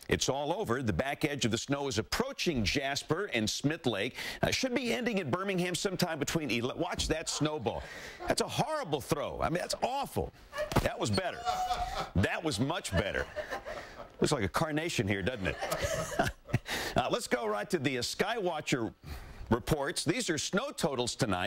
It's all over. The back edge of the snow is approaching Jasper and Smith Lake. Should be ending in Birmingham sometime between 11. Watch that snowball. That's a horrible throw. I mean, that's awful. That was better. That was much better. Looks like a carnation here, doesn't it? Let's go right to the Skywatcher reports. These are snow totals tonight.